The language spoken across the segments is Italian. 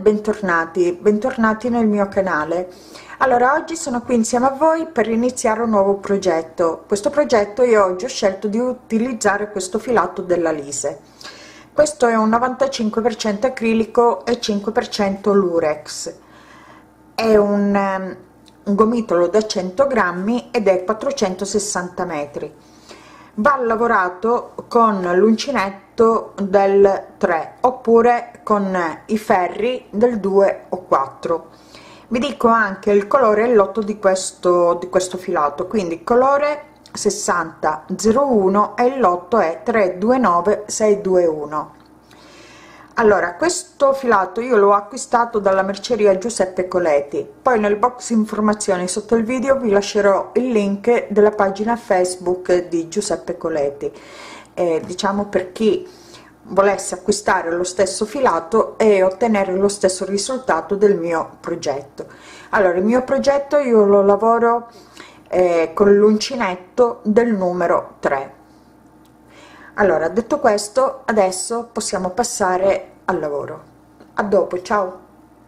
bentornati, bentornati nel mio canale. Allora, oggi sono qui insieme a voi per iniziare un nuovo progetto. Questo progetto io oggi ho scelto di utilizzare questo filato della Lise. Questo è un 95% acrilico e 5% lurex. È un gomitolo da 100 grammi ed è 460 metri. Va lavorato con l'uncinetto del 3 oppure con i ferri del 2 o 4. Vi dico anche il colore e il lotto di questo filato, quindi colore 6001 e il lotto è 329621. Allora, questo filato io l'ho acquistato dalla merceria Giuseppe Coleti, poi nel box informazioni sotto il video vi lascerò il link della pagina Facebook di Giuseppe Coleti, diciamo per chi volesse acquistare lo stesso filato e ottenere lo stesso risultato del mio progetto. Allora, il mio progetto io lo lavoro con l'uncinetto del numero 3. Allora, detto questo, adesso possiamo passare al lavoro. A dopo, ciao.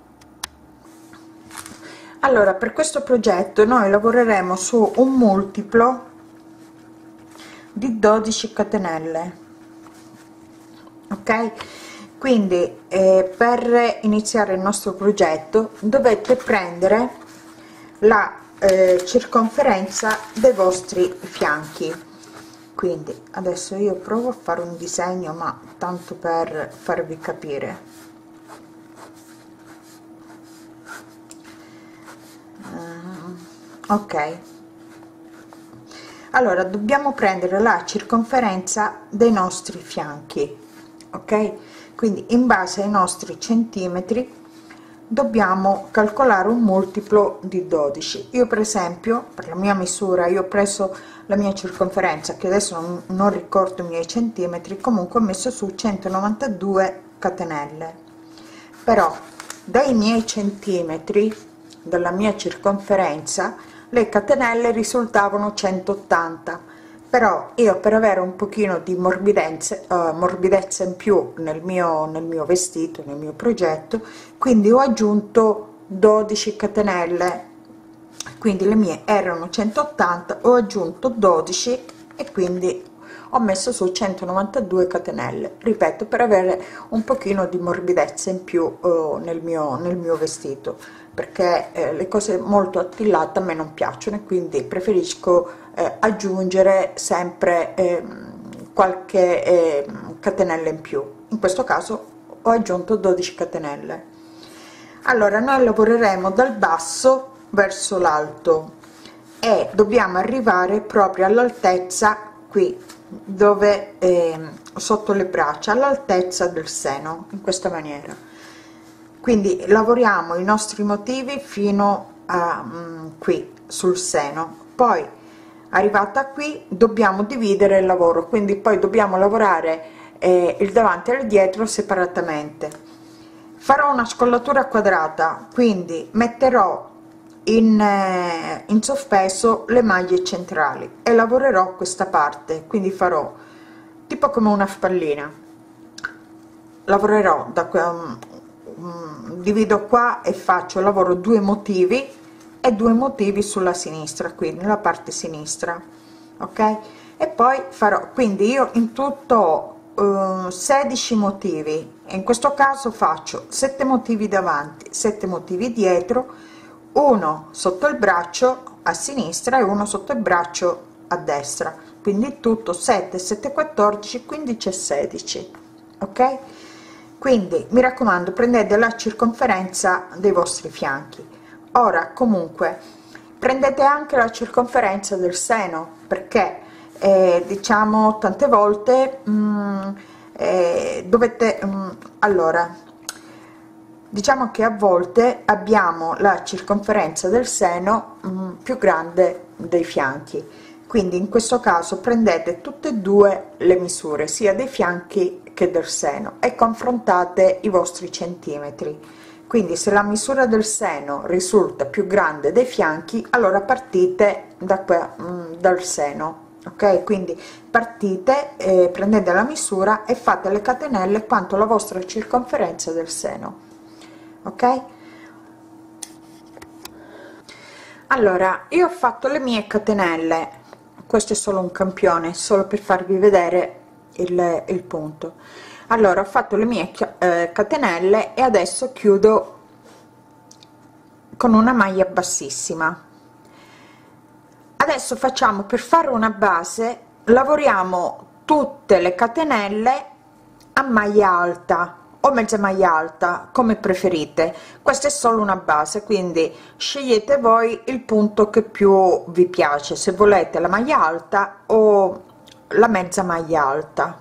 Allora, per questo progetto noi lavoreremo su un multiplo di 12 catenelle, ok? Quindi per iniziare il nostro progetto dovete prendere la circonferenza dei vostri fianchi. Quindi adesso io provo a fare un disegno, ma tanto per farvi capire. Ok, allora dobbiamo prendere la circonferenza dei nostri fianchi, ok? Quindi in base ai nostri centimetri dobbiamo calcolare un multiplo di 12. Io per esempio, per la mia misura, io ho preso la mia circonferenza, che adesso non ricordo i miei centimetri, comunque ho messo su 192 catenelle, però dai miei centimetri, dalla mia circonferenza, le catenelle risultavano 180, però io per avere un pochino di morbidezza in più nel mio vestito, nel mio progetto, quindi ho aggiunto 12 catenelle. Quindi le mie erano 180, ho aggiunto 12 e quindi ho messo su 192 catenelle, ripeto, per avere un pochino di morbidezza in più nel mio vestito, perché le cose molto attillate a me non piacciono e quindi preferisco aggiungere sempre qualche catenella in più. In questo caso ho aggiunto 12 catenelle. Allora, noi lavoreremo dal basso verso l'alto e dobbiamo arrivare proprio all'altezza qui dove sotto le braccia, all'altezza del seno, in questa maniera. Quindi lavoriamo i nostri motivi fino a qui sul seno, poi arrivata qui dobbiamo dividere il lavoro, quindi poi dobbiamo lavorare il davanti e il dietro separatamente. Farò una scollatura quadrata, quindi metterò in sospeso le maglie centrali e lavorerò questa parte, quindi farò tipo come una spallina, lavorerò divido qua e lavoro 2 motivi e 2 motivi sulla sinistra, qui nella parte sinistra, ok? E poi farò, quindi io in tutto ho 16 motivi, e in questo caso faccio 7 motivi davanti, 7 motivi dietro, uno sotto il braccio a sinistra e uno sotto il braccio a destra, quindi tutto 7 7 14 15 e 16, ok? Quindi mi raccomando, prendete la circonferenza dei vostri fianchi. Ora comunque prendete anche la circonferenza del seno, perché diciamo tante volte dovete allora diciamo che a volte abbiamo la circonferenza del seno più grande dei fianchi, quindi in questo caso prendete tutte e due le misure sia dei fianchi che del seno e confrontate i vostri centimetri. Quindi se la misura del seno risulta più grande dei fianchi, allora partite dal seno, ok? Quindi partite, prendete la misura e fate le catenelle quanto la vostra circonferenza del seno. ok. Allora io ho fatto le mie catenelle, questo è solo un campione, solo per farvi vedere il punto. Allora ho fatto le mie catenelle e adesso chiudo con una maglia bassissima. Adesso facciamo, per fare una base lavoriamo tutte le catenelle a maglia alta o mezza maglia alta, come preferite. Questa è solo una base, quindi scegliete voi il punto che più vi piace, se volete la maglia alta o la mezza maglia alta.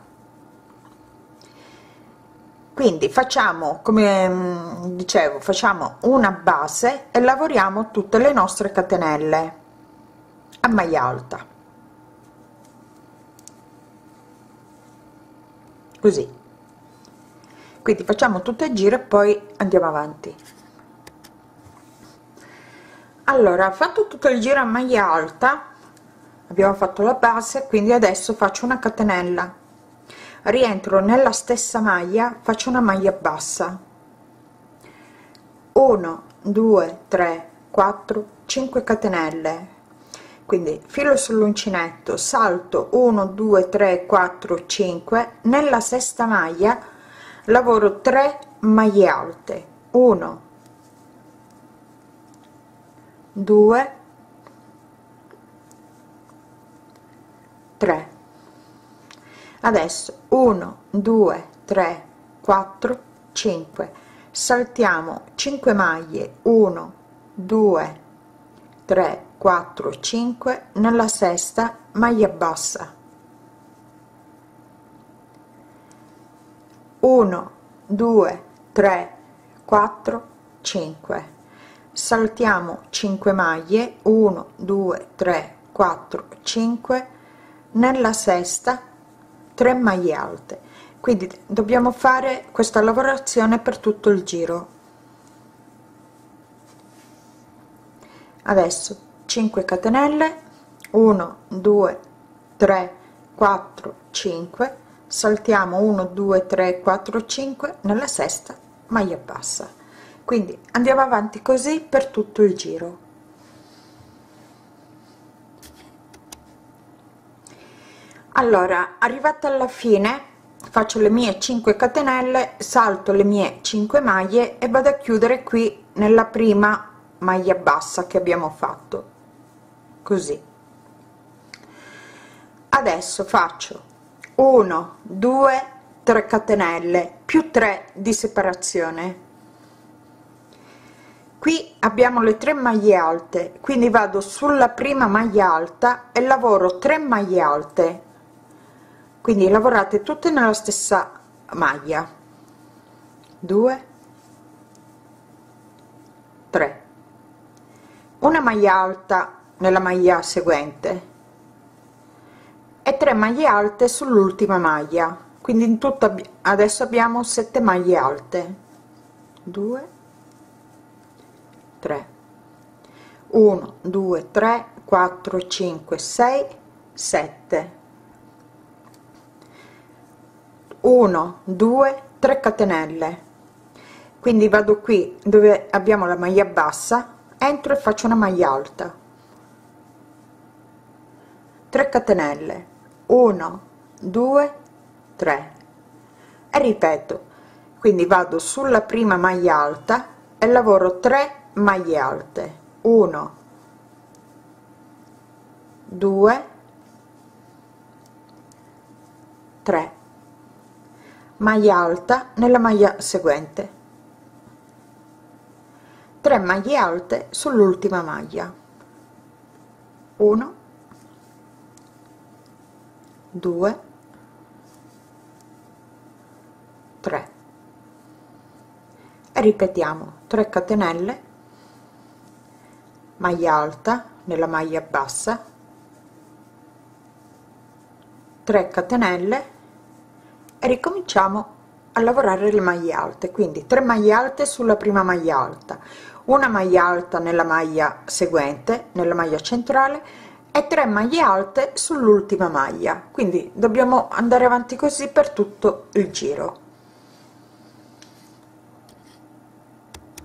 Quindi facciamo, come dicevo, facciamo una base e lavoriamo tutte le nostre catenelle a maglia alta, così. Quindi facciamo tutto il giro e poi andiamo avanti. Allora, fatto tutto il giro a maglia alta, abbiamo fatto la base, quindi adesso faccio una catenella, rientro nella stessa maglia, faccio una maglia bassa, 1 2 3 4 5 catenelle, quindi filo sull'uncinetto, salto 1 2 3 4 5, nella sesta maglia lavoro 3 maglie alte, 1 2 3. Adesso 1 2 3 4 5, saltiamo 5 maglie, 1 2 3 4 5, nella sesta maglia bassa, 1 2 3 4 5, saltiamo 5 maglie, 1 2 3 4 5, nella sesta 3 maglie alte. Quindi dobbiamo fare questa lavorazione per tutto il giro. Adesso 5 catenelle, 1 2 3 4 5, saltiamo 1 2 3 4 5, nella sesta maglia bassa. Quindi andiamo avanti così per tutto il giro. Allora, arrivata alla fine, faccio le mie 5 catenelle, salto le mie 5 maglie e vado a chiudere qui nella prima maglia bassa che abbiamo fatto, così. Adesso faccio 1 2 3 catenelle più 3 di separazione. Qui abbiamo le 3 maglie alte, quindi vado sulla prima maglia alta e lavoro 3 maglie alte, quindi lavorate tutte nella stessa maglia, 2 3, una maglia alta nella maglia seguente e 3 maglie alte sull'ultima maglia, quindi in tutto adesso abbiamo 7 maglie alte, 2 3, 1 2 3 4 5 6 7, 1 2 3 catenelle, quindi vado qui dove abbiamo la maglia bassa, entro e faccio una maglia alta, 3 catenelle, 1 2 3 e ripeto, quindi vado sulla prima maglia alta e lavoro 3 maglie alte, 1 2 3, maglia alta nella maglia seguente, 3 maglie alte sull'ultima maglia, 1 2 3 e ripetiamo 3 catenelle, maglia alta nella maglia bassa, 3 catenelle e ricominciamo a lavorare le maglie alte, quindi 3 maglie alte sulla prima maglia alta, una maglia alta nella maglia seguente, nella maglia centrale, e 3 maglie alte sull'ultima maglia, quindi dobbiamo andare avanti così per tutto il giro.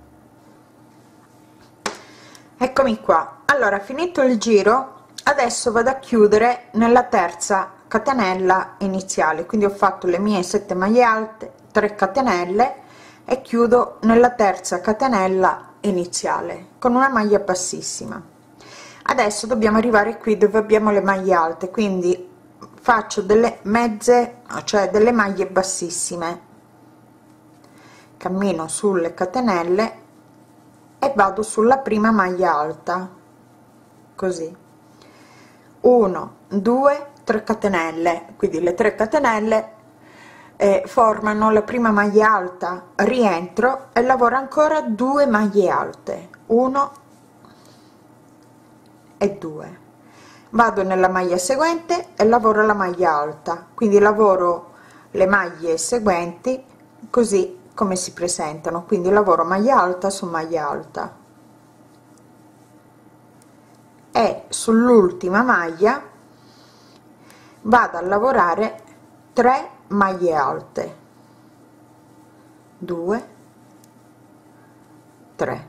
Eccomi qua. Allora, finito il giro, adesso vado a chiudere nella terza catenella iniziale, quindi ho fatto le mie 7 maglie alte, 3 catenelle e chiudo nella terza catenella iniziale con una maglia bassissima. Adesso dobbiamo arrivare qui dove abbiamo le maglie alte, quindi faccio delle mezze, cioè delle maglie bassissime, cammino sulle catenelle e vado sulla prima maglia alta, così 1 2 3 catenelle, quindi le 3 catenelle formano la prima maglia alta, rientro e lavoro ancora 2 maglie alte, 1 e 2, vado nella maglia seguente e lavoro la maglia alta, quindi lavoro le maglie seguenti così come si presentano, quindi lavoro maglia alta su maglia alta e sull'ultima maglia vado a lavorare 3 maglie alte, 2 3,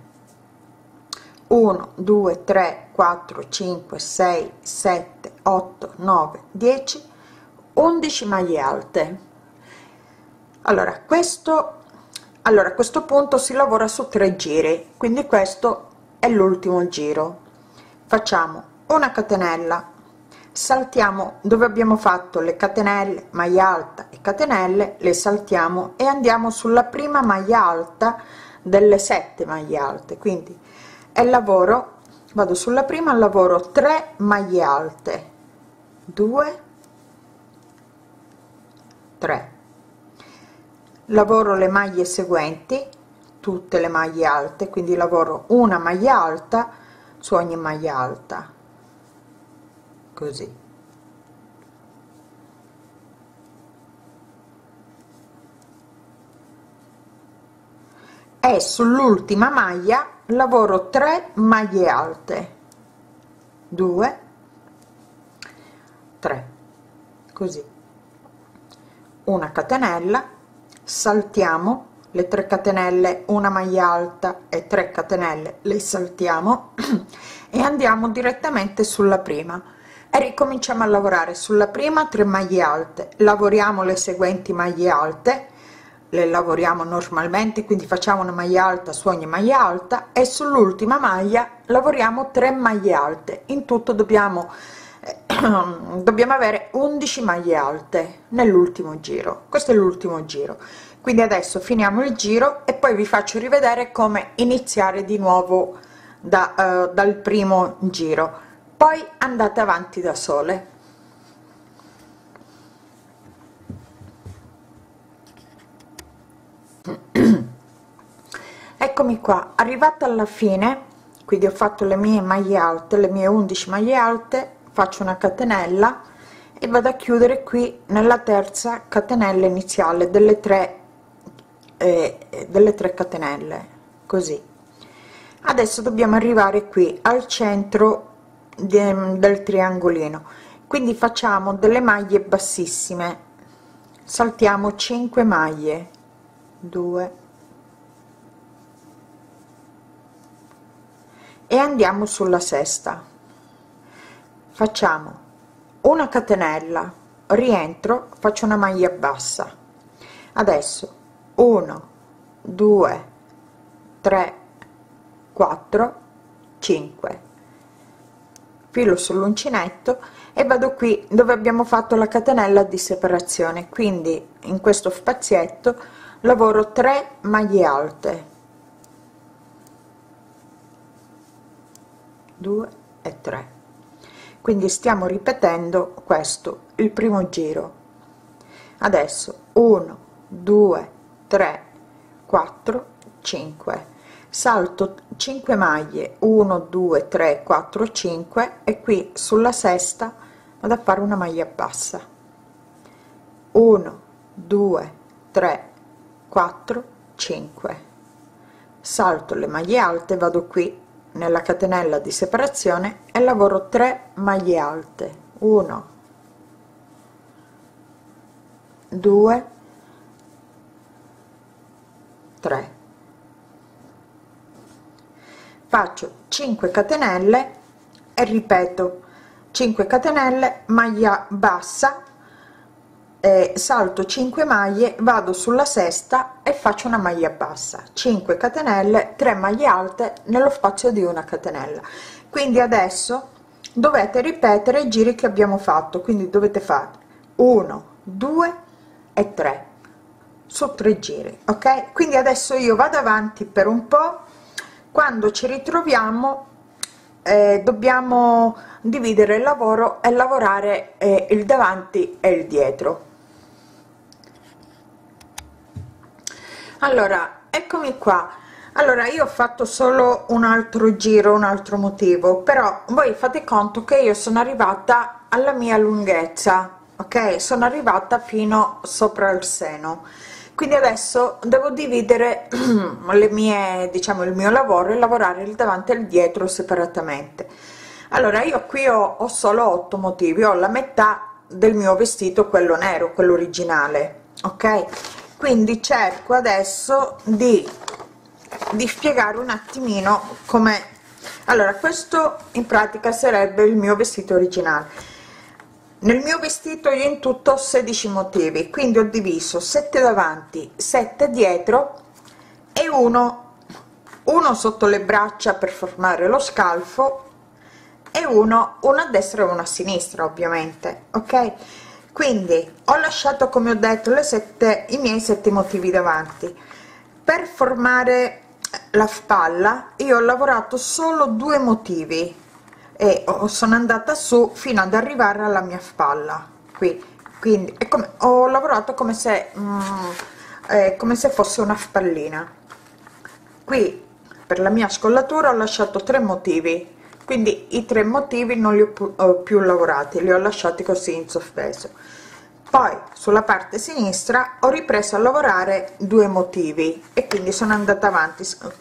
1 2 3 4 5 6 7 8 9 10 11 maglie alte. Allora a questo punto si lavora su 3 giri, quindi questo è l'ultimo giro. Facciamo una catenella, saltiamo dove abbiamo fatto le catenelle, maglia alta e catenelle, le saltiamo e andiamo sulla prima maglia alta delle 7 maglie alte, quindi e lavoro, vado sulla prima, lavoro 3 maglie alte, 2 3, lavoro le maglie seguenti, tutte le maglie alte, quindi lavoro una maglia alta su ogni maglia alta, così e sull'ultima maglia lavoro 3 maglie alte, 2 3, così una catenella, saltiamo le 3 catenelle, una maglia alta e 3 catenelle, le saltiamo e andiamo direttamente sulla prima e ricominciamo a lavorare sulla prima 3 maglie alte, lavoriamo le seguenti maglie alte, le lavoriamo normalmente, quindi facciamo una maglia alta su ogni maglia alta e sull'ultima maglia lavoriamo 3 maglie alte. In tutto dobbiamo avere 11 maglie alte nell'ultimo giro. Questo è l'ultimo giro, quindi adesso finiamo il giro e poi vi faccio rivedere come iniziare di nuovo dal primo giro, poi andate avanti da sole. Eccomi qua, arrivata alla fine, quindi ho fatto le mie maglie alte, le mie 11 maglie alte, faccio una catenella e vado a chiudere qui nella terza catenella iniziale delle 3 catenelle, così. Adesso dobbiamo arrivare qui al centro del triangolino, quindi facciamo delle maglie bassissime, saltiamo 5 maglie, 2 e andiamo sulla sesta, facciamo una catenella, rientro, faccio una maglia bassa, adesso 1 2 3 4 5, filo sull'uncinetto e vado qui dove abbiamo fatto la catenella di separazione, quindi in questo spazietto lavoro 3 maglie alte, 2 e 3, quindi stiamo ripetendo questo il primo giro. Adesso 1 2 3 4 5, salto 5 maglie, 1 2 3 4 5 e qui sulla sesta vado a fare una maglia bassa, 1 2 3 4 5, salto le maglie alte, vado qui nella catenella di separazione e lavoro 3 maglie alte, 1 2 3, faccio 5 catenelle e ripeto 5 catenelle, maglia bassa, salto 5 maglie, vado sulla sesta e faccio una maglia bassa, 5 catenelle, 3 maglie alte nello spazio di una catenella. Quindi adesso dovete ripetere i giri che abbiamo fatto, quindi dovete fare 1 2 e 3 su 3 giri. Ok, quindi adesso io vado avanti per un po', quando ci ritroviamo dobbiamo dividere il lavoro e lavorare il davanti e il dietro. Allora, eccomi qua. Allora, io ho fatto solo un altro giro, un altro motivo, però voi fate conto che io sono arrivata alla mia lunghezza, ok, sono arrivata fino sopra il seno, quindi adesso devo dividere le mie, diciamo, il mio lavoro e lavorare il davanti e il dietro separatamente. Allora, io qui ho solo 8 motivi, ho la metà del mio vestito, quello nero, quello originale, ok, quindi cerco adesso di spiegare un attimino come. Allora, questo in pratica sarebbe il mio vestito originale. Nel mio vestito io in tutto ho 16 motivi, quindi ho diviso 7 davanti, 7 dietro e uno sotto le braccia per formare lo scalfo e uno a destra e uno a sinistra, ovviamente, ok. Quindi ho lasciato, come ho detto, i miei 7 motivi davanti. Per formare la spalla io ho lavorato solo 2 motivi e sono andata su fino ad arrivare alla mia spalla qui, quindi è come ho lavorato come se fosse una spallina. Qui per la mia scollatura ho lasciato 3 motivi, quindi i 3 motivi non li ho più lavorati, li ho lasciati così in sospeso. Poi sulla parte sinistra ho ripreso a lavorare 2 motivi e quindi sono andata avanti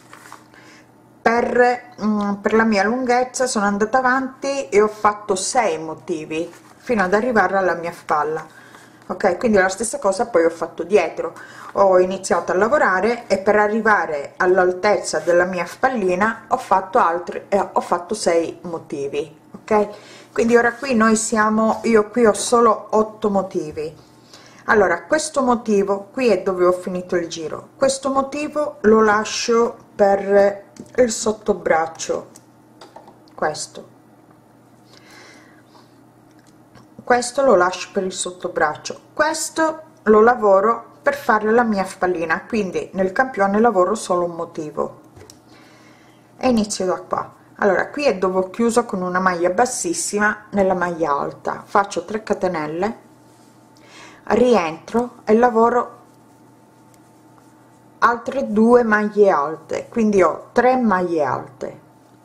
per la mia lunghezza, sono andata avanti e ho fatto 6 motivi fino ad arrivare alla mia spalla, ok. Quindi la stessa cosa poi ho fatto dietro, ho iniziato a lavorare e per arrivare all'altezza della mia spallina ho fatto 6 motivi, ok. Quindi ora qui noi siamo, io qui ho solo 8 motivi. Allora, questo motivo qui è dove ho finito il giro, questo motivo lo lascio per il sottobraccio, questo lo lascio per il sottobraccio, questo lo lavoro per fare la mia spallina, quindi nel campione lavoro solo un motivo e inizio da qua. Allora, qui è dove ho chiuso con una maglia bassissima nella maglia alta, faccio 3 catenelle, rientro e lavoro altre 2 maglie alte, quindi ho 3 maglie alte,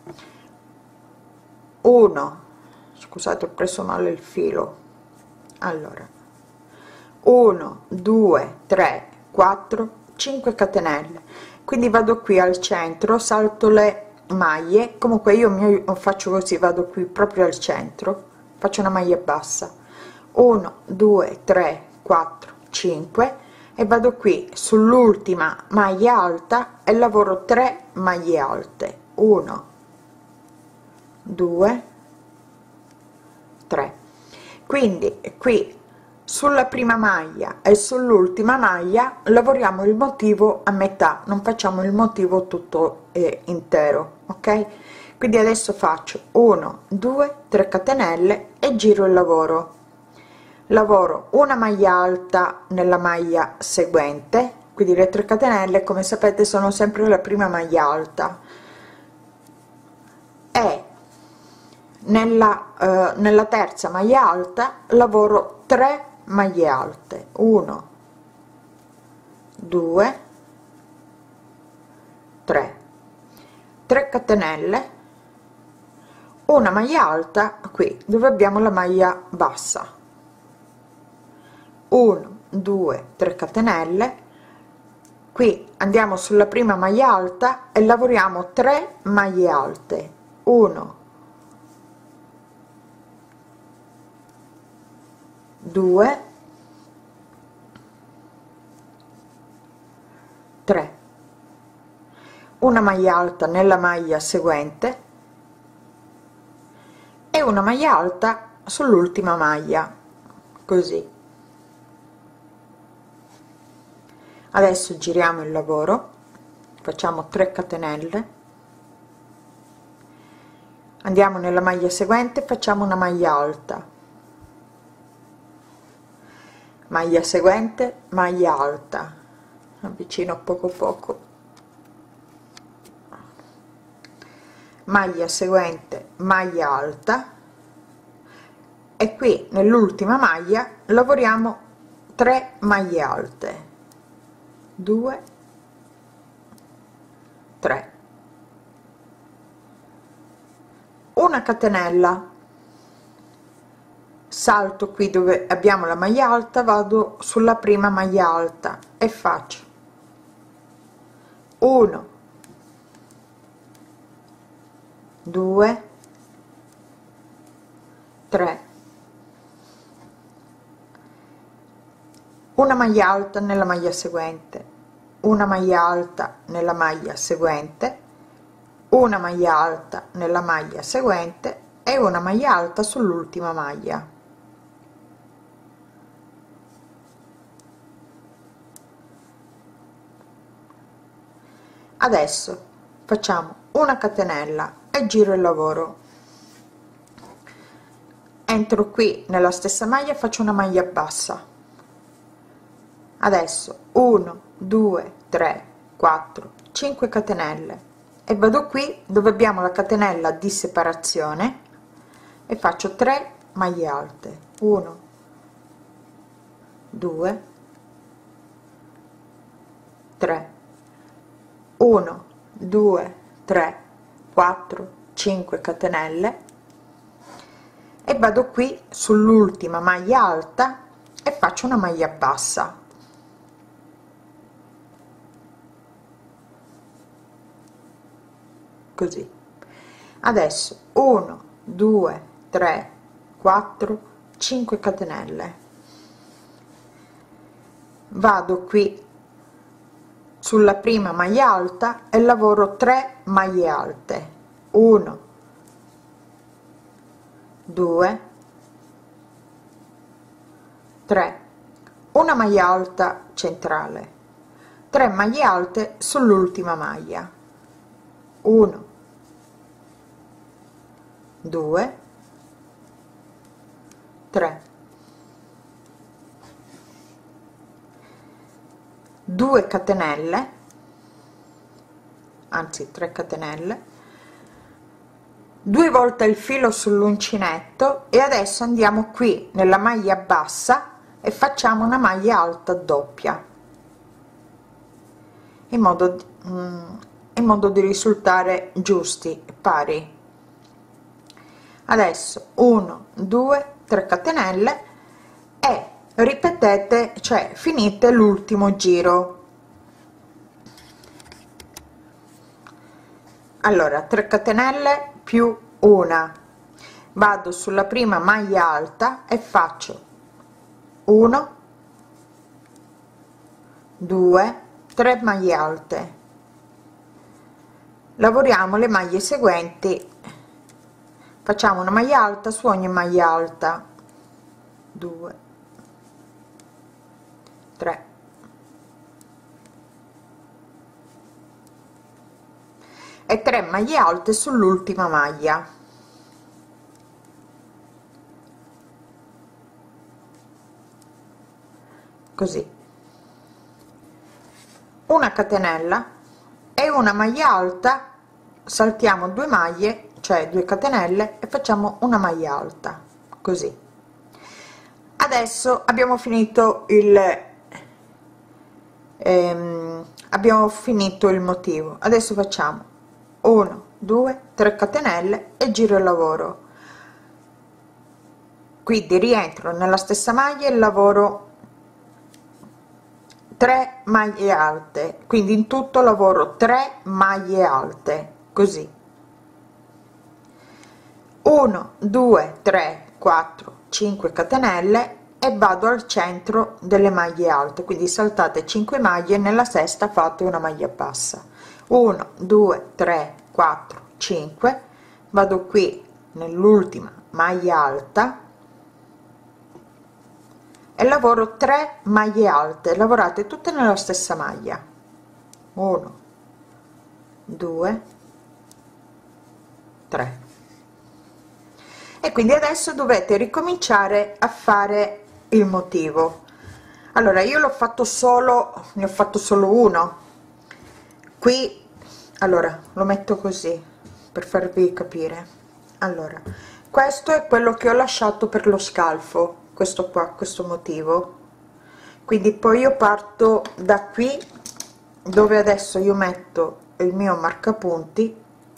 1, scusate ho preso male il filo, allora 1 2 3 4 5 catenelle, quindi vado qui al centro, salto le maglie, comunque io mi faccio così, vado qui proprio al centro, faccio una maglia bassa, 1 2 3 4 5 e vado qui sull'ultima maglia alta e lavoro 3 maglie alte, 1 2 3. Quindi qui sulla prima maglia e sull'ultima maglia lavoriamo il motivo a metà, non facciamo il motivo tutto intero, ok. Quindi adesso faccio 1 2 3 catenelle e giro il lavoro, lavoro una maglia alta nella maglia seguente, quindi le 3 catenelle come sapete sono sempre la prima maglia alta, e nella terza maglia alta lavoro 3 maglie alte, 1 2 3 3 catenelle, una maglia alta qui dove abbiamo la maglia bassa, 1 2 3 catenelle, qui andiamo sulla prima maglia alta e lavoriamo 3 maglie alte, 1 2 3, una maglia alta nella maglia seguente e una maglia alta sull'ultima maglia, così. Adesso giriamo il lavoro, facciamo 3 catenelle, andiamo nella maglia seguente, facciamo una maglia alta, maglia seguente, maglia alta, avvicino poco poco, maglia seguente, maglia alta, e qui nell'ultima maglia lavoriamo 3 maglie alte, 2, 3, una catenella, salto qui dove abbiamo la maglia alta, vado sulla prima maglia alta e faccio 1, 2, 3, una maglia alta nella maglia seguente, una maglia alta nella maglia seguente, una maglia alta nella maglia seguente e una maglia alta sull'ultima maglia. Adesso facciamo una catenella e giro il lavoro, entro qui nella stessa maglia, faccio una maglia bassa. Adesso 1, 2, 3, 4, 5 catenelle e vado qui dove abbiamo la catenella di separazione e faccio 3 maglie alte, 1, 2, 3, 1, 2, 3, 4, 5 catenelle e vado qui sull'ultima maglia alta e faccio una maglia bassa, così. Adesso 1, 2, 3, 4, 5 catenelle, vado qui sulla prima maglia alta e lavoro 3 maglie alte, 1, 2, 3, una maglia alta centrale, 3 maglie alte sull'ultima maglia, 1, 2, 3, 2 catenelle, anzi 3 catenelle, 2 volte il filo sull'uncinetto e adesso andiamo qui nella maglia bassa e facciamo una maglia alta doppia in modo di risultare giusti, pari. Adesso 1, 2, 3 catenelle e ripetete, cioè finite l'ultimo giro. Allora 3 catenelle più una, vado sulla prima maglia alta e faccio 1, 2, 3 maglie alte, lavoriamo le maglie seguenti, facciamo una maglia alta su ogni maglia alta, 2, 3, e 3 maglie alte sull'ultima maglia, così. Una catenella e una maglia alta, saltiamo 2 maglie, cioè 2 catenelle, e facciamo una maglia alta, così. Adesso abbiamo finito il motivo. Adesso facciamo 1, 2, 3 catenelle e giro il lavoro, quindi rientro nella stessa maglia e lavoro 3 maglie alte, quindi in tutto lavoro 3 maglie alte, così. 1, 2, 3, 4, 5 catenelle e vado al centro delle maglie alte, quindi saltate 5 maglie, nella sesta fate una maglia bassa, 1 2 3 4 5, vado qui nell'ultima maglia alta e lavoro 3 maglie alte, lavorate tutte nella stessa maglia, 1 2 3, e quindi adesso dovete ricominciare a fare il motivo. Allora io l'ho fatto solo, ne ho fatto solo uno qui, allora lo metto così per farvi capire. Allora questo è quello che ho lasciato per lo scalfo, questo qua, questo motivo, quindi poi io parto da qui dove adesso io metto il mio marcapunti,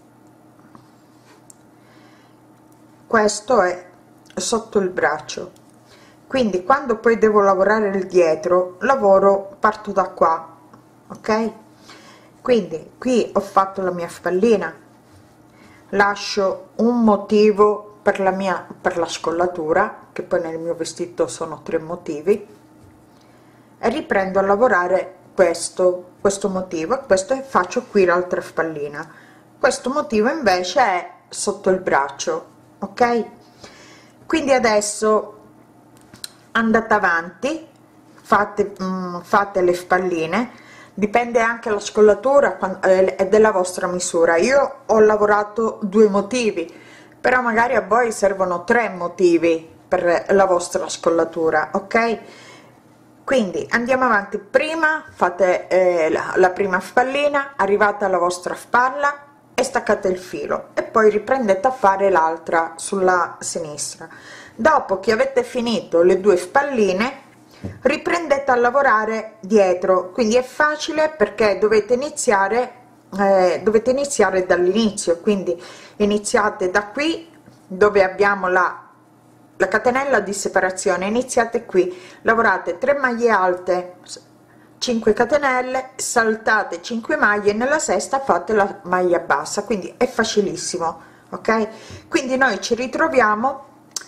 questo è sotto il braccio, quindi quando poi devo lavorare il dietro lavoro, parto da qua, ok? Quindi qui ho fatto la mia spallina, lascio un motivo per la mia, per la scollatura, che poi nel mio vestito sono 3 motivi, e riprendo a lavorare questo motivo, questo, e faccio qui l'altra spallina. Questo motivo invece è sotto il braccio, ok? Quindi adesso andate avanti, fate le spalline, dipende anche la scollatura è della vostra misura. Io ho lavorato 2 motivi, però magari a voi servono 3 motivi per la vostra scollatura, ok? Quindi andiamo avanti, prima fate la prima spallina, arrivate alla vostra spalla e staccate il filo e poi riprendete a fare l'altra sulla sinistra. Dopo che avete finito le 2 spalline riprendete a lavorare dietro, quindi è facile perché dovete iniziare dall'inizio, quindi iniziate da qui dove abbiamo la catenella di separazione, iniziate qui, lavorate 3 maglie alte, 5 catenelle, saltate 5 maglie e nella sesta fate la maglia bassa, quindi è facilissimo, ok? Quindi noi ci ritroviamo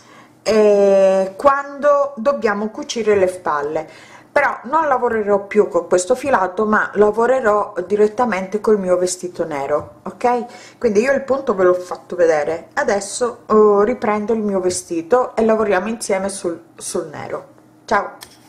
quando dobbiamo cucire le spalle, però non lavorerò più con questo filato ma lavorerò direttamente col mio vestito nero, ok? Quindi io il punto ve l'ho fatto vedere, adesso riprendo il mio vestito e lavoriamo insieme sul nero. Ciao.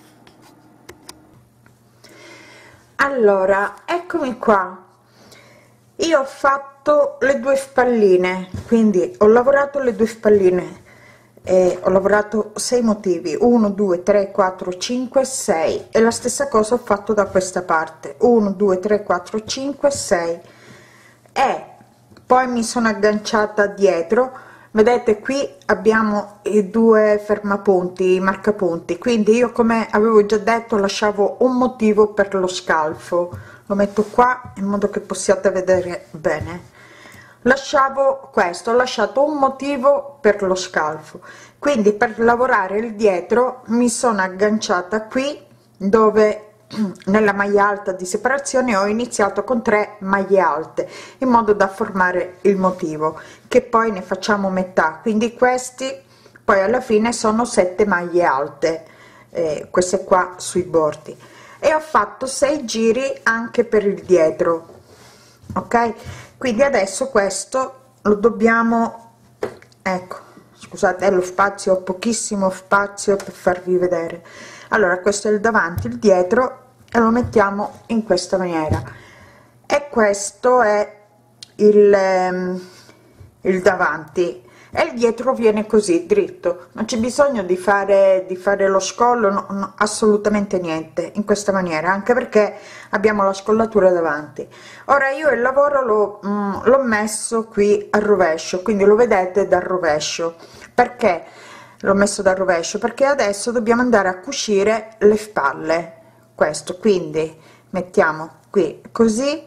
Allora eccomi qua, io ho fatto le 2 spalline, quindi ho lavorato le 2 spalline, ho lavorato 6 motivi, 1 2 3 4 5 6, e la stessa cosa ho fatto da questa parte, 1 2 3 4 5 6, e poi mi sono agganciata dietro. Vedete qui abbiamo i 2 fermapunti, i marcapunti, quindi io, come avevo già detto, lasciavo un motivo per lo scalfo, lo metto qua in modo che possiate vedere bene. Lasciavo questo, ho lasciato un motivo per lo scalfo, quindi per lavorare il dietro mi sono agganciata qui dove nella maglia alta di separazione ho iniziato con 3 maglie alte in modo da formare il motivo, che poi ne facciamo metà, quindi questi poi alla fine sono 7 maglie alte, queste qua sui bordi, e ho fatto 6 giri anche per il dietro, ok? Quindi adesso questo lo dobbiamo, ecco, scusate lo spazio, ho pochissimo spazio per farvi vedere. Allora questo è il davanti, il dietro, e lo mettiamo in questa maniera, e questo è il davanti, e il dietro viene così dritto, non c'è bisogno di fare lo scollo, no, assolutamente niente, in questa maniera, anche perché abbiamo la scollatura davanti. Ora io il lavoro l'ho messo qui al rovescio, quindi lo vedete dal rovescio. Perché l'ho messo dal rovescio? Perché adesso dobbiamo andare a cucire le spalle, questo, quindi mettiamo qui così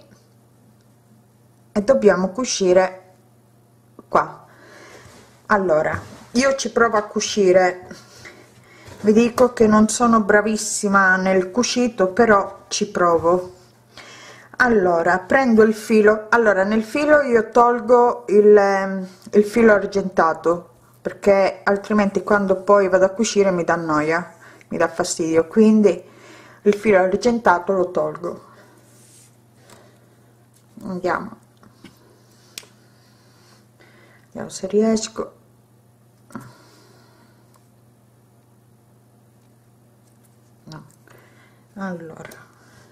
e dobbiamo cucire qua. Allora io ci provo a cucire, vi dico che non sono bravissima nel cucito, però ci provo. Allora prendo il filo, allora nel filo io tolgo il filo argentato, perché altrimenti quando poi vado a cucire mi dà noia, mi dà fastidio, quindi il filo argentato lo tolgo, Andiamo, vediamo se riesco. No, allora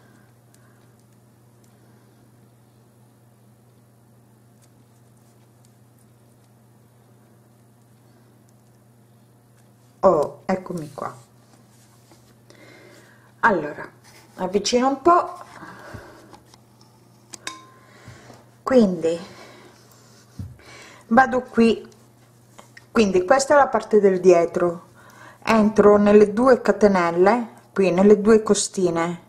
oh, eccomi qua. Allora avvicino un po', quindi vado qui, quindi questa è la parte del dietro, entro nelle 2 catenelle qui, nelle 2 costine,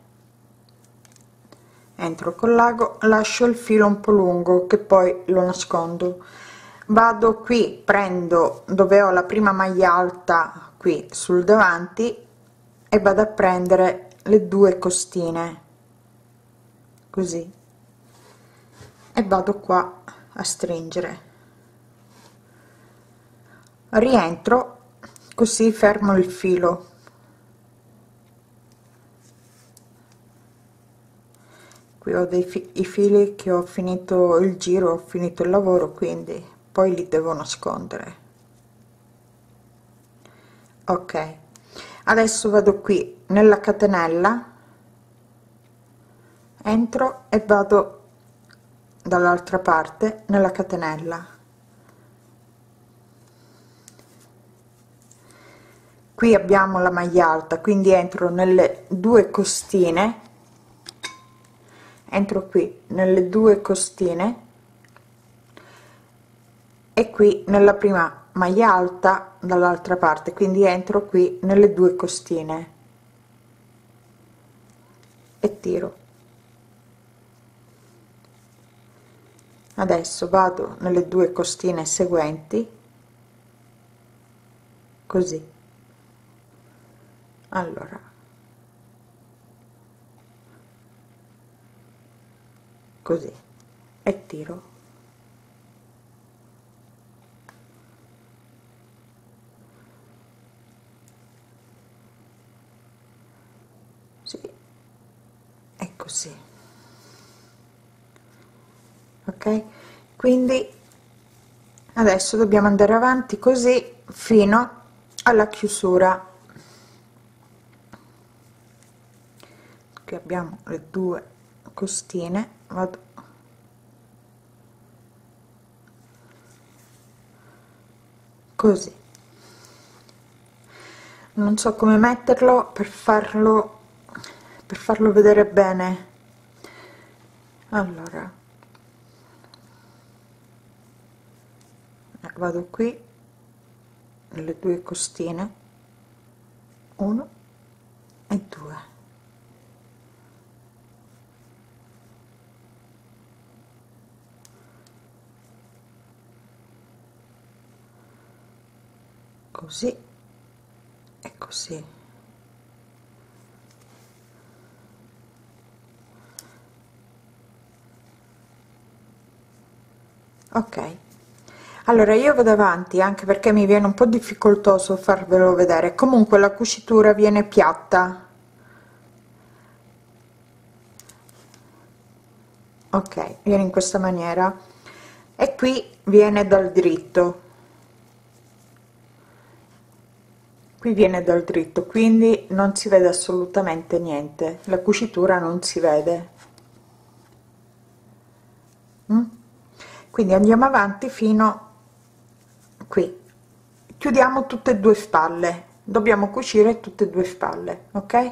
entro con l'ago, lascio il filo un po' lungo che poi lo nascondo, vado qui, prendo dove ho la prima maglia alta qui sul davanti e vado a prendere le 2 costine così e vado qua a stringere, rientro così, fermo il filo, qui ho i fili che ho finito il giro, ho finito il lavoro, quindi poi li devo nascondere. Ok, adesso vado qui nella catenella, entro e vado dall'altra parte nella catenella, qui abbiamo la maglia alta, quindi entro nelle 2 costine, entro qui nelle 2 costine e qui nella prima maglia alta dall'altra parte, quindi entro qui nelle 2 costine e tiro. Adesso vado nelle 2 costine seguenti così, allora così e tiro. Sì, è così. Ok, quindi adesso dobbiamo andare avanti così fino alla chiusura. Qui abbiamo le 2 costine, vado così, non so come metterlo per farlo vedere bene. Allora vado qui nelle 2 costine, 1 e 2, così e così. Ok, allora io vado avanti anche perché mi viene un po' difficoltoso farvelo vedere, comunque la cucitura viene piatta. Ok, viene in questa maniera e qui viene dal dritto, qui viene dal dritto, quindi non si vede assolutamente niente, la cucitura non si vede. Quindi andiamo avanti fino qui, chiudiamo tutte e 2 spalle, dobbiamo cucire tutte e 2 spalle. Ok,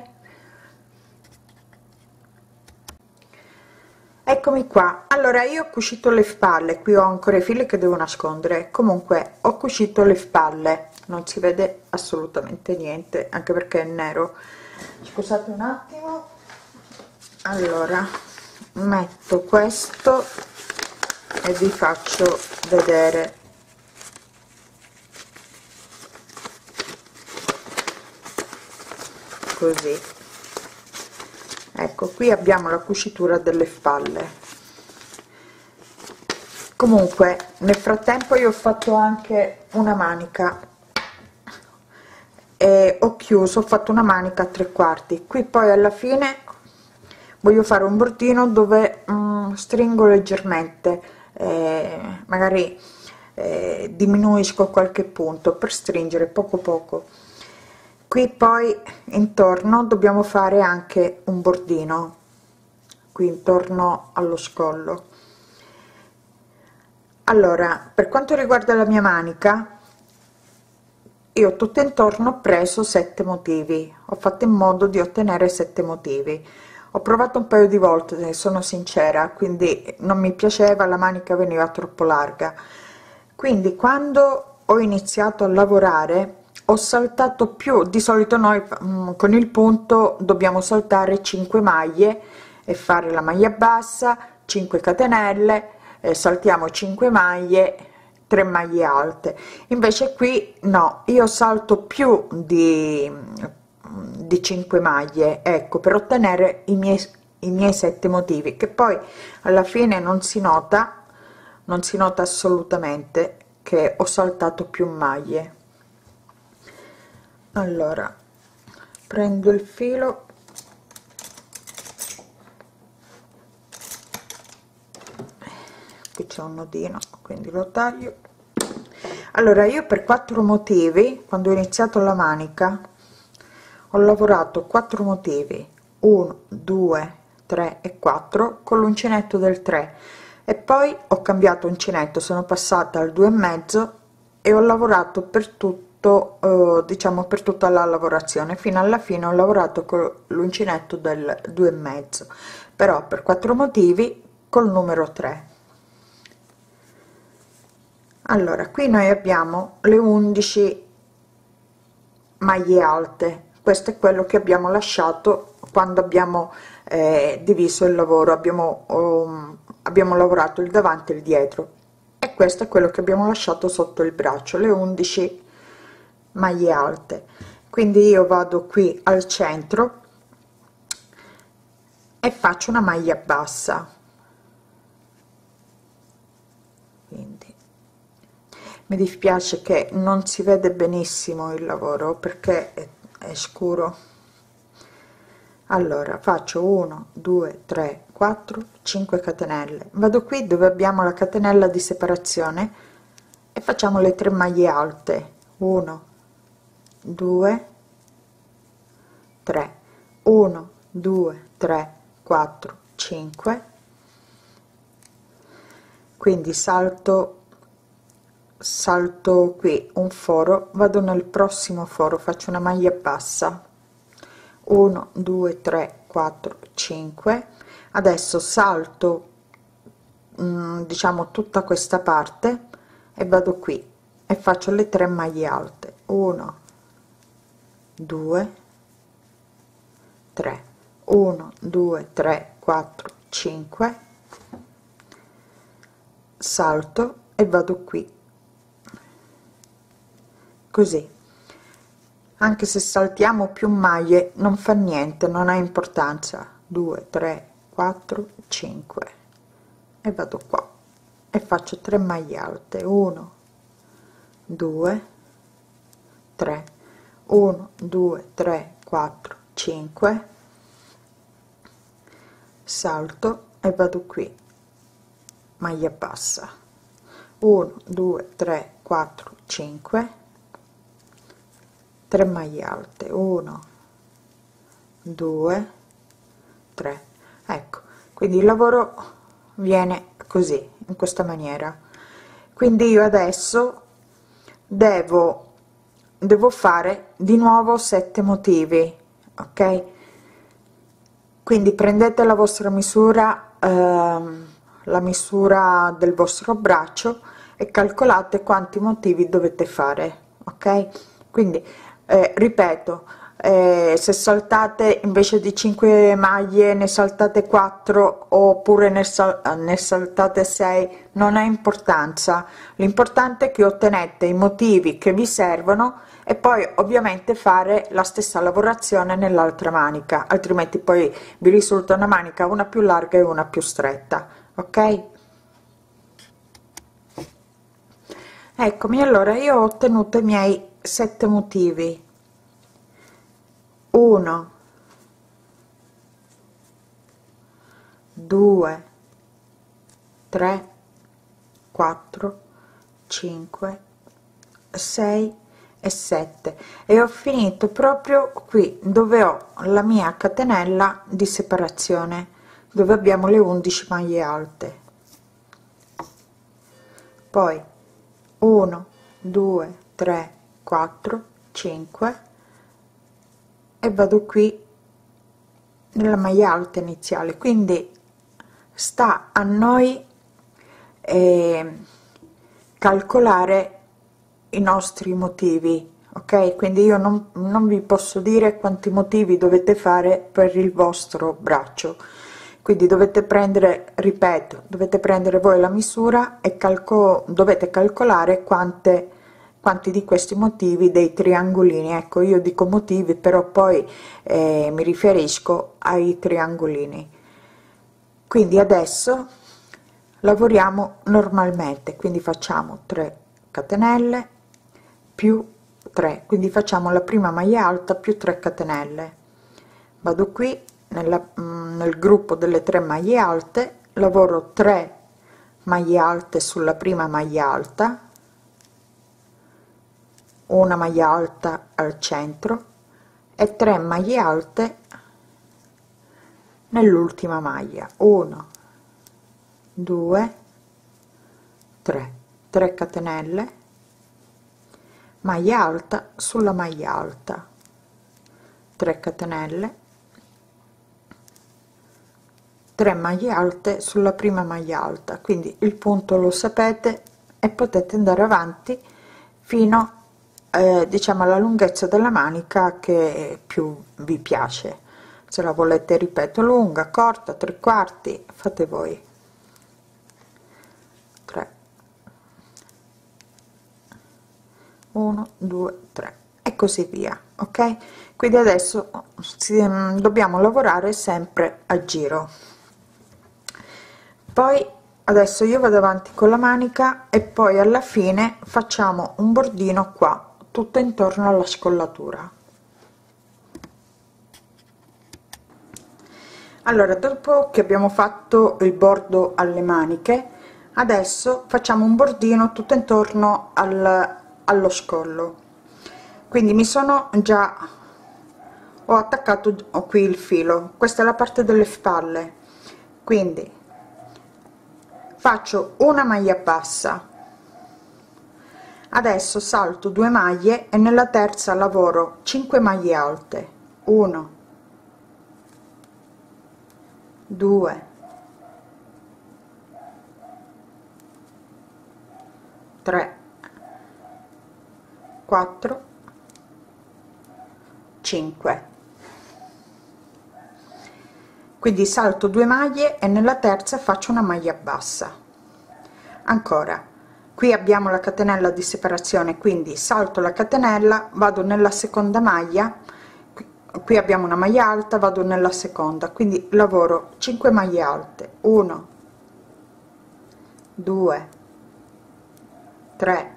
eccomi qua. Allora io ho cucito le spalle, qui ho ancora i fili che devo nascondere, comunque ho cucito le spalle, non si vede assolutamente niente anche perché è nero. Scusate un attimo, allora metto questo e vi faccio vedere. Così, ecco, qui abbiamo la cucitura delle spalle. Comunque nel frattempo io ho fatto anche una manica e ho chiuso, ho fatto una manica a 3/4. Qui poi alla fine voglio fare un bordino dove stringo leggermente, magari diminuisco qualche punto per stringere poco poco. Qui poi intorno dobbiamo fare anche un bordino qui intorno allo scollo. Allora, per quanto riguarda la mia manica, io tutto intorno ho preso 7 motivi, ho fatto in modo di ottenere 7 motivi. Ho provato un paio di volte, sono sincera, quindi non mi piaceva, la manica veniva troppo larga. Quindi quando ho iniziato a lavorare ho saltato più. Di solito noi con il punto dobbiamo saltare 5 maglie e fare la maglia bassa, 5 catenelle, saltiamo 5 maglie, 3 maglie alte. Invece qui no, io salto più di 5 maglie, ecco, per ottenere i miei 7 motivi, che poi alla fine non si nota assolutamente che ho saltato più maglie. Allora prendo il filo, qui c'è un nodino, quindi lo taglio. Allora io per 4 motivi, quando ho iniziato la manica, ho lavorato 4 motivi, 1 2 3 e 4 con l'uncinetto del 3, e poi ho cambiato uncinetto, sono passata al 2,5 e ho lavorato per tutto, diciamo per tutta la lavorazione fino alla fine ho lavorato con l'uncinetto del 2,5, però per 4 motivi col numero 3. Allora qui noi abbiamo le 11 maglie alte, questo è quello che abbiamo lasciato quando abbiamo diviso il lavoro, abbiamo lavorato il davanti e il dietro, e questo è quello che abbiamo lasciato sotto il braccio, le 11 maglie alte. Quindi io vado qui al centro e faccio una maglia bassa, quindi mi dispiace che non si vede benissimo il lavoro perché è scuro. Allora faccio 1 2 3 4 5 catenelle, vado qui dove abbiamo la catenella di separazione e facciamo le 3 maglie alte, 1 2 3, 1 2 3 4 5, quindi salto qui un foro, vado nel prossimo foro, faccio una maglia bassa, 1 2 3 4 5. Adesso salto diciamo tutta questa parte e vado qui e faccio le 3 maglie alte, 1 2 3, 1 2 3 4 5, salto e vado qui così. Anche se saltiamo più maglie non fa niente, non ha importanza, 2 3 4 5, e vado qua e faccio 3 maglie alte, 1 2 3, 1 2 3 4 5, salto e vado qui, maglia bassa, 1 2 3 4 5, 3 maglie alte, 1 2 3. Ecco, quindi il lavoro viene così, in questa maniera. Quindi io adesso devo fare di nuovo 7 motivi, ok? Quindi prendete la vostra misura, la misura del vostro braccio, e calcolate quanti motivi dovete fare, ok? Quindi ripeto, se saltate invece di 5 maglie ne saltate 4 oppure ne saltate 6, non ha importanza, l'importante è che ottenete i motivi che vi servono e poi ovviamente fare la stessa lavorazione nell'altra manica, altrimenti poi vi risulta una manica una più larga e una più stretta, ok? Eccomi, allora io ho ottenuto i miei 7 motivi, 1 2 3 4 5 6 e 7 e ho finito proprio qui dove ho la mia catenella di separazione, dove abbiamo le 11 maglie alte. Poi 1 2 3 4 5 e vado qui nella maglia alta iniziale, quindi sta a noi calcolare i nostri motivi, ok? Quindi io non vi posso dire quanti motivi dovete fare per il vostro braccio, quindi dovete prendere, ripeto, dovete prendere voi la misura e dovete calcolare quanti di questi motivi dei triangolini, ecco, io dico motivi, però poi mi riferisco ai triangolini. Quindi adesso lavoriamo normalmente, quindi facciamo 3 catenelle più 3, quindi facciamo la prima maglia alta più 3 catenelle, vado qui nel gruppo delle 3 maglie alte, lavoro 3 maglie alte sulla prima maglia alta, una maglia alta al centro e 3 maglie alte nell'ultima maglia, 1 2 3 catenelle, maglia alta sulla maglia alta, 3 catenelle, 3 maglie alte sulla prima maglia alta, quindi il punto lo sapete e potete andare avanti fino diciamo alla lunghezza della manica che più vi piace, se la volete, ripeto, lunga, corta, 3/4, fate voi. 3 1 2 3 e così via, ok? Quindi adesso dobbiamo lavorare sempre a giro. Poi adesso io vado avanti con la manica e poi alla fine facciamo un bordino qua tutto intorno alla scollatura. Allora, dopo che abbiamo fatto il bordo alle maniche, adesso facciamo un bordino tutto intorno allo scollo. Quindi ho attaccato qui il filo, questa è la parte delle spalle, quindi faccio una maglia bassa, adesso salto 2 maglie e nella terza lavoro 5 maglie alte, 1 2 3 4 5, quindi salto 2 maglie e nella terza faccio una maglia bassa. Ancora, qui abbiamo la catenella di separazione, quindi salto la catenella, vado nella seconda maglia, qui abbiamo una maglia alta, vado nella seconda, quindi lavoro 5 maglie alte, 1 2 3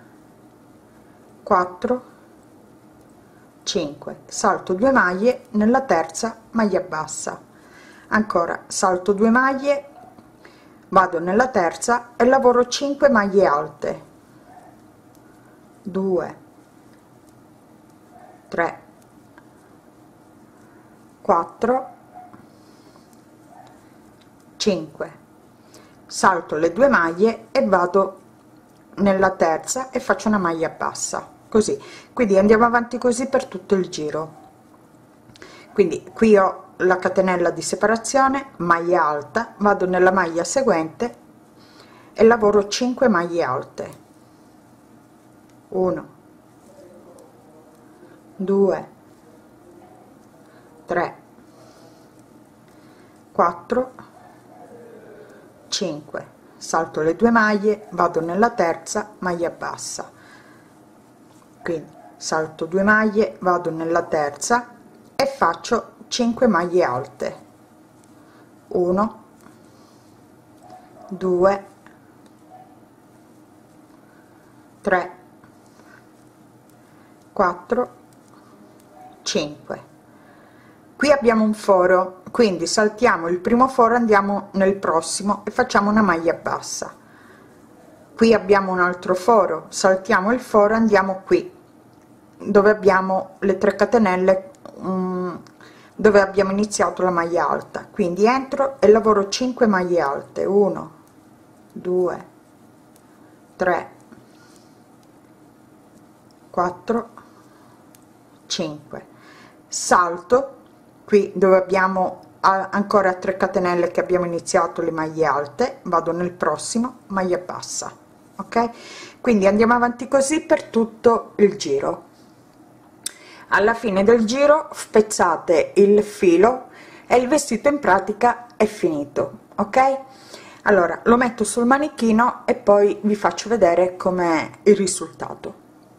4 5, salto 2 maglie nella terza maglia bassa, ancora salto 2 maglie, vado nella terza e lavoro 5 maglie alte, 2 3 4 5, salto le 2 maglie e vado nella terza e faccio una maglia bassa, così. Quindi andiamo avanti così per tutto il giro. Quindi qui ho la catenella di separazione, maglia alta, vado nella maglia seguente e lavoro 5 maglie alte, 1 2 3 4 5, salto le 2 maglie, vado nella terza maglia bassa, quindi salto 2 maglie, vado nella terza e faccio 5 maglie alte, 1 2 3 4 5, qui abbiamo un foro, quindi saltiamo il primo foro, andiamo nel prossimo e facciamo una maglia bassa. Qui abbiamo un altro foro, saltiamo il foro, andiamo qui dove abbiamo le 3 catenelle, dove abbiamo iniziato la maglia alta, quindi entro e lavoro 5 maglie alte, 1 2 3 4 5, salto qui dove abbiamo ancora 3 catenelle che abbiamo iniziato le maglie alte, vado nel prossimo, maglia bassa. Ok, quindi andiamo avanti così per tutto il giro. Alla fine del giro spezzate il filo e il vestito in pratica è finito. Ok, allora lo metto sul manichino e poi vi faccio vedere com'è il risultato.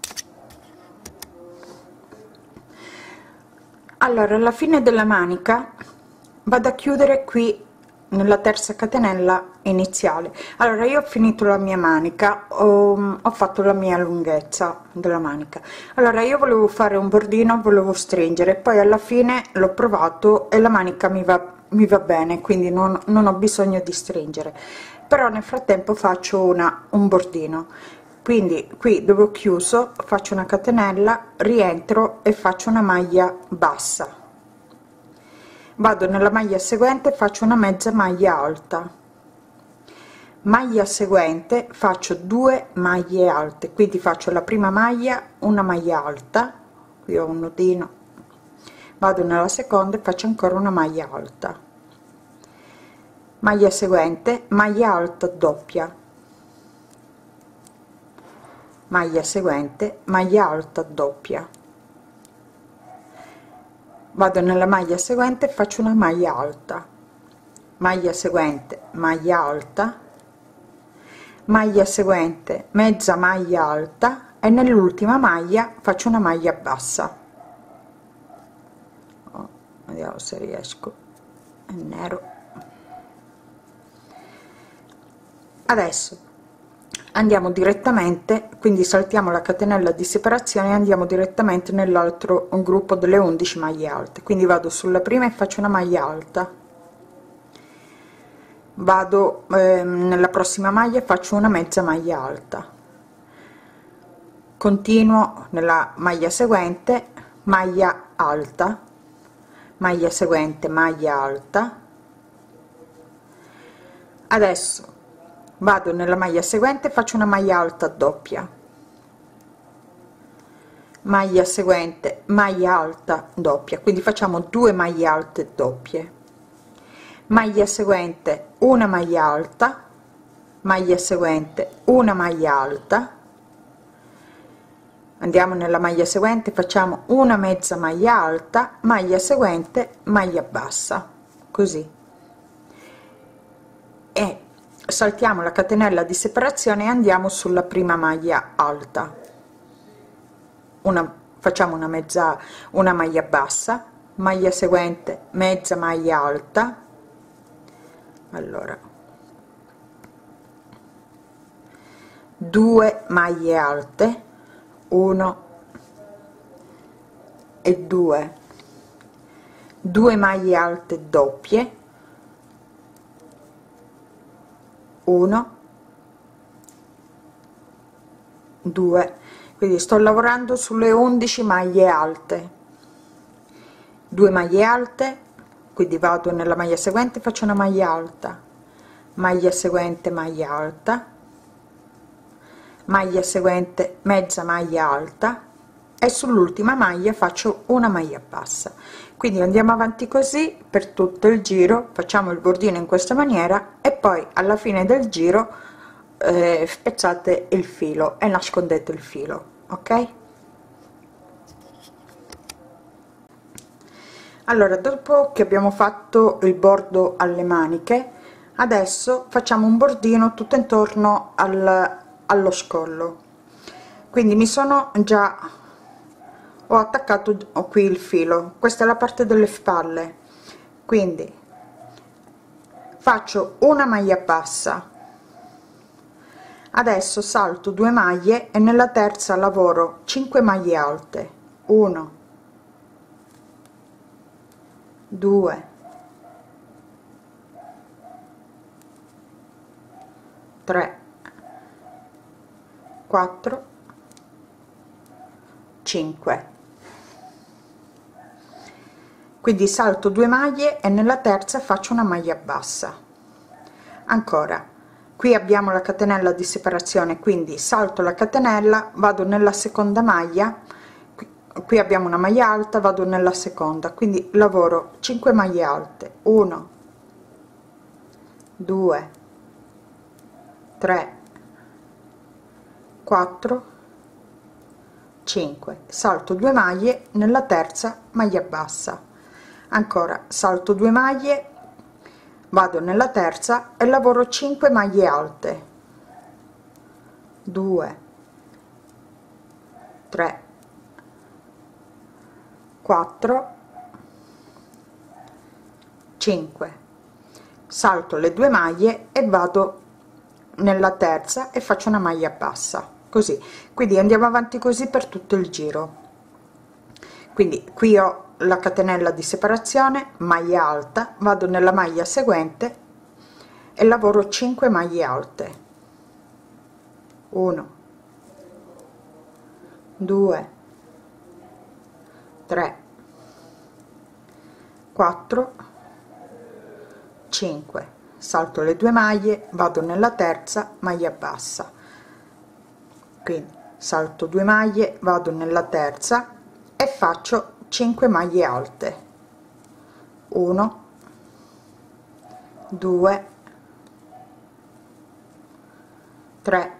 Allora, alla fine della manica vado a chiudere qui nella terza catenella iniziale. Allora, io ho finito la mia manica, ho fatto la mia lunghezza della manica. Allora, io volevo fare un bordino, volevo stringere, poi alla fine l'ho provato e la manica mi va bene, quindi non ho bisogno di stringere, però nel frattempo faccio un bordino. Quindi qui dove ho chiuso faccio una catenella, rientro e faccio una maglia bassa, vado nella maglia seguente, faccio una mezza maglia alta, maglia seguente, faccio 2 maglie alte, quindi faccio la prima maglia, una maglia alta, qui ho un nodino, vado nella seconda e faccio ancora una maglia alta, maglia seguente, maglia alta doppia, maglia seguente, maglia alta doppia, vado nella maglia seguente e faccio una maglia alta, maglia seguente, maglia alta, maglia seguente, mezza maglia alta e nell'ultima maglia faccio una maglia bassa. Vediamo se riesco, è nero. Adesso andiamo direttamente, quindi saltiamo la catenella di separazione e andiamo direttamente nell'altro gruppo delle 11 maglie alte, quindi vado sulla prima e faccio una maglia alta, vado nella prossima maglia e faccio una mezza maglia alta, continuo nella maglia seguente, maglia alta, maglia seguente, maglia alta. Adesso vado nella maglia seguente, faccio una maglia alta doppia, maglia seguente, maglia alta doppia, quindi facciamo 2 maglie alte doppie, maglia seguente, una maglia alta, maglia seguente, una maglia alta, andiamo nella maglia seguente, facciamo una mezza maglia alta, maglia seguente, maglia bassa, così, e saltiamo la catenella di separazione e andiamo sulla prima maglia alta, facciamo una maglia bassa, maglia seguente, mezza maglia alta, allora 2 maglie alte, 1 e 2, 2 maglie alte doppie, 1 2, quindi sto lavorando sulle 11 maglie alte, 2 maglie alte, quindi vado nella maglia seguente, faccio una maglia alta, maglia seguente, maglia alta, maglia seguente, mezza maglia alta e sull'ultima maglia faccio una maglia bassa. Quindi andiamo avanti così per tutto il giro, facciamo il bordino in questa maniera e poi alla fine del giro spezzate il filo e nascondete il filo. Ok, allora dopo che abbiamo fatto il bordo alle maniche, adesso facciamo un bordino tutto intorno allo scollo. Quindi ho attaccato qui il filo, questa è la parte delle spalle, quindi faccio una maglia bassa, adesso salto 2 maglie e nella terza lavoro 5 maglie alte, 1 2, 3, 4, 5. Quindi salto 2 maglie e nella terza faccio una maglia bassa. Ancora, qui abbiamo la catenella di separazione, quindi salto la catenella, vado nella seconda maglia, qui abbiamo una maglia alta, vado nella seconda, quindi lavoro 5 maglie alte, 1, 2, 3, 4, 5, salto 2 maglie, nella terza maglia bassa, ancora salto 2 maglie, vado nella terza e lavoro 5 maglie alte, 2, 3, 4, 5, salto le 2 maglie e vado nella terza e faccio una maglia bassa, così. Quindi andiamo avanti così per tutto il giro. Quindi qui ho la catenella di separazione, maglia alta, vado nella maglia seguente e lavoro 5 maglie alte, 1, 2, 3, 4, 5, salto le 2 maglie, vado nella terza maglia bassa, quindi salto 2 maglie, vado nella terza e faccio 5 maglie alte, 1, 2, 3,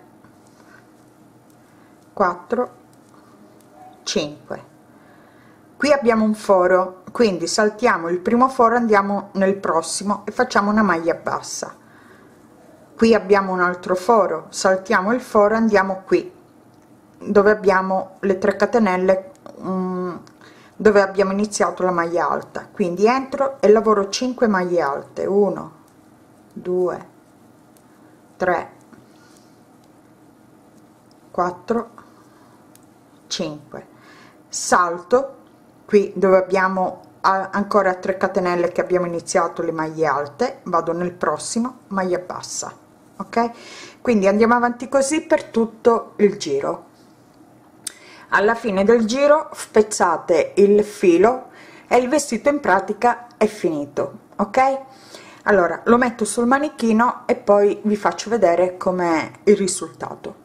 4, 5. Qui abbiamo un foro, quindi saltiamo il primo foro, andiamo nel prossimo e facciamo una maglia bassa. Qui abbiamo un altro foro, saltiamo il foro, andiamo qui dove abbiamo le 3 catenelle, dove abbiamo iniziato la maglia alta, quindi entro e lavoro 5 maglie alte, 1, 2, 3, 4, 5, salto qui dove abbiamo ancora 3 catenelle che abbiamo iniziato le maglie alte, vado nel prossimo, maglia bassa, ok? Quindi andiamo avanti così per tutto il giro. Alla fine del giro spezzate il filo e il vestito in pratica è finito, ok? Allora lo metto sul manichino e poi vi faccio vedere com'è il risultato.